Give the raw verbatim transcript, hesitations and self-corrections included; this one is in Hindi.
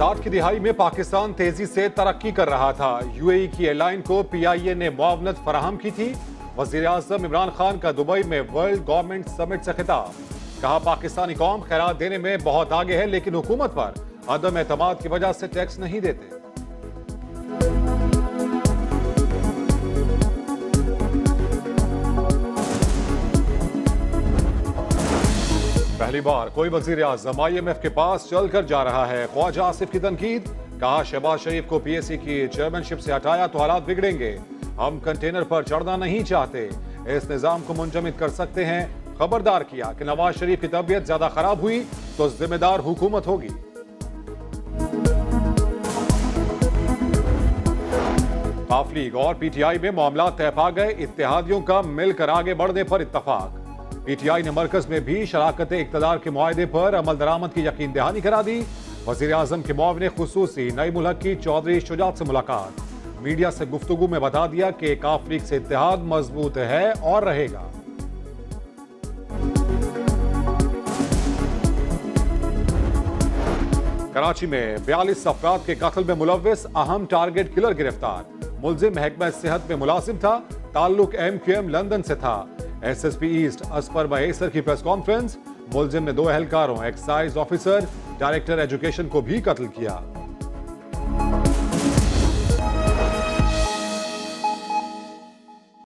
साठ की दिहाई में पाकिस्तान तेजी से तरक्की कर रहा था। यूएई की एयरलाइन को पीआईए ने मुआवनत फराहम की थी। वजीर आजम इमरान खान का दुबई में वर्ल्ड गवर्नमेंट समिट से खिताब। कहा, पाकिस्तानी कौम खैरात देने में बहुत आगे है, लेकिन हुकूमत पर अदम एतमाद की वजह से टैक्स नहीं देते। पहली बार कोई वजीर आजम आईएमएफ के पास चलकर जा रहा है। ख्वाजा आसिफ की तनकीद। कहा, शहबाज शरीफ को पीएसी की चेयरमैनशिप से हटाया तो हालात बिगड़ेंगे। हम कंटेनर पर चढ़ना नहीं चाहते, इस निजाम को मुंजमद कर सकते हैं। खबरदार किया कि नवाज शरीफ की तबीयत ज्यादा खराब हुई तो जिम्मेदार हुकूमत होगी। काफ लीग और पीटीआई में मामला तय पा गए। इत्तेहादियों का मिलकर आगे बढ़ने पर इत्तफाक। पीटीआई ने मरकज में भी शराकत इक्तदार के मुआहदे पर अमल दरामद की यकीन दहानी करा दी। वजीर आजम के मुआविन खुसूसी नईमुल हक की चौधरी शुजात से मुलाकात। मीडिया से गुफ्तगू में बता दिया कि काफ लीग से इत्तेहाद मजबूत है और रहेगा। कराची में बयालीस अफराद के कत्ल में मुलव्विस अहम टारगेट किलर गिरफ्तार। मुलजिम महकमा सेहत में मुलाजिम था, ताल्लुक एम क्यू एम लंदन से था। एसएसपी ईस्ट असफर महेसर की प्रेस कॉन्फ्रेंस। मुलजिम ने दो एहलकारों, एक्साइज ऑफिसर, डायरेक्टर एजुकेशन को भी कत्ल किया।